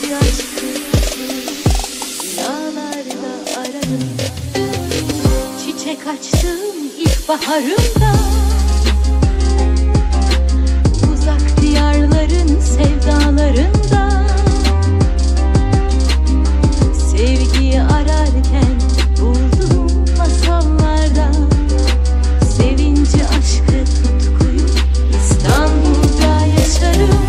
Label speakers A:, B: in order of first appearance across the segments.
A: aşkı rüyalarda aradım. Çiçek açtım ilkbaharımda, uzak diyarların sevdalarında. Sevgiyi ararken buldum masallarda, sevinci, aşkı, tutkuyu İstanbul'da yaşarım.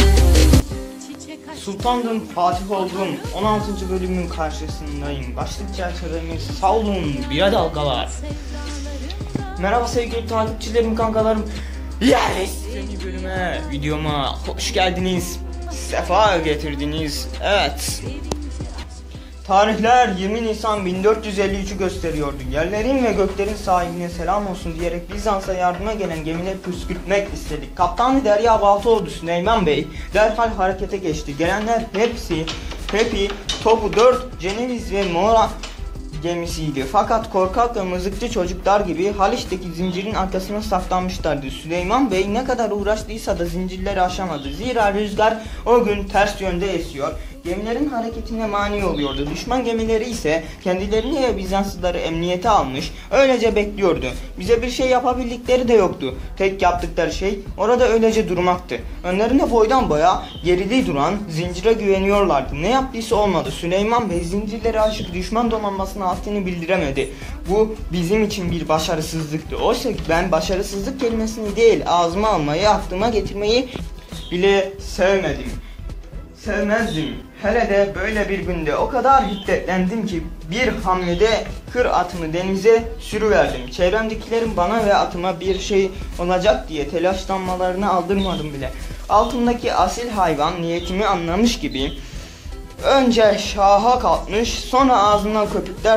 B: Sultandım, Fatih oldum. 16. bölümün karşısındayım. Başlık çerçevemiz Savlun bir dalgalar. Merhaba sevgili takipçilerim, kankalarım. Yeni bölüme, videoma hoş geldiniz. Sefa getirdiniz. Evet. Tarihler 20 Nisan 1453'ü gösteriyordu. Yerlerin ve göklerin sahibine selam olsun diyerek Bizans'a yardıma gelen gemileri püskürtmek istedik. Kaptanı Derya Baltaoğlu Süleyman Bey derhal harekete geçti. Gelenler hepsi topu 4 Ceneviz ve Mora gemisiydi. Fakat korkak ve mızıkçı çocuklar gibi Haliç'teki zincirin arkasına saklanmışlardı. Süleyman Bey ne kadar uğraştıysa da zincirleri aşamadı. Zira rüzgar o gün ters yönde esiyor. Gemilerin hareketine mani oluyordu. Düşman gemileri ise kendilerini ve Bizanslıları emniyete almış, öylece bekliyordu. Bize bir şey yapabildikleri de yoktu. Tek yaptıkları şey orada öylece durmaktı. Önlerinde boydan boya geride duran zincire güveniyorlardı. Ne yaptıysa olmadı. Süleyman Bey zincirleri aşıp düşman donanmasına haddini bildiremedi. Bu bizim için bir başarısızlıktı. Oysa ben başarısızlık kelimesini değil, ağzıma almayı, aklıma getirmeyi bile sevmezdim. Hele de böyle bir günde o kadar hiddetlendim ki bir hamlede kır atımı denize sürüverdim. Çevremdekilerin bana ve atıma bir şey olacak diye telaşlanmalarını aldırmadım bile. Altındaki asil hayvan niyetimi anlamış gibi önce şaha kalkmış, sonra ağzından köpükler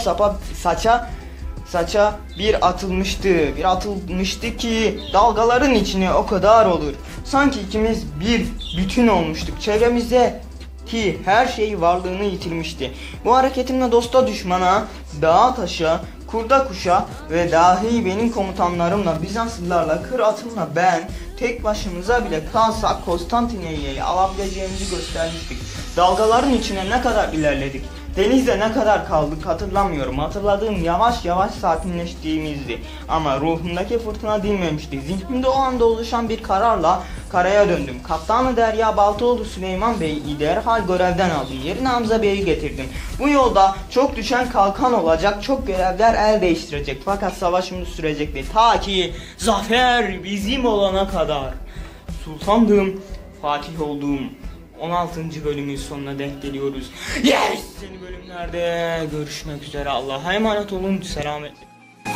B: saça bir atılmıştı ki dalgaların içine o kadar olur. Sanki ikimiz bir bütün olmuştuk. Çevremizde ki her şey varlığını yitirmişti. Bu hareketimle dosta düşmana, dağa taşa, kurda kuşa ve dahi benim komutanlarımla, Bizanslılarla, kır atımla ben tek başımıza bile kalsak Konstantiniyye'yi alabileceğimizi göstermiştik. Dalgaların içine ne kadar ilerledik, denizde ne kadar kaldık hatırlamıyorum. Hatırladığım yavaş yavaş sakinleştiğimizdi. Ama ruhumdaki fırtına dinmemişti. Zihnimde o anda oluşan bir kararla karaya döndüm. Kaptanı Derya Baltaoğlu Süleyman Bey'i derhal görevden aldım. Yerine Hamza Bey'i getirdim. Bu yolda çok düşen kalkan olacak, çok görevler el değiştirecek. Fakat savaşımız sürecekti. Ta ki zafer bizim olana kadar. Sultandım, Fatih oldum. 16. bölümün sonuna denk geliyoruz. Yes! Yeni bölümlerde görüşmek üzere. Allah'a emanet olun. Selametle.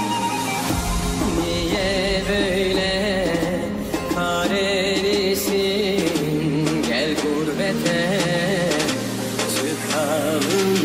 C: Niye böyle karelisin? Gel gurbete çıkalım.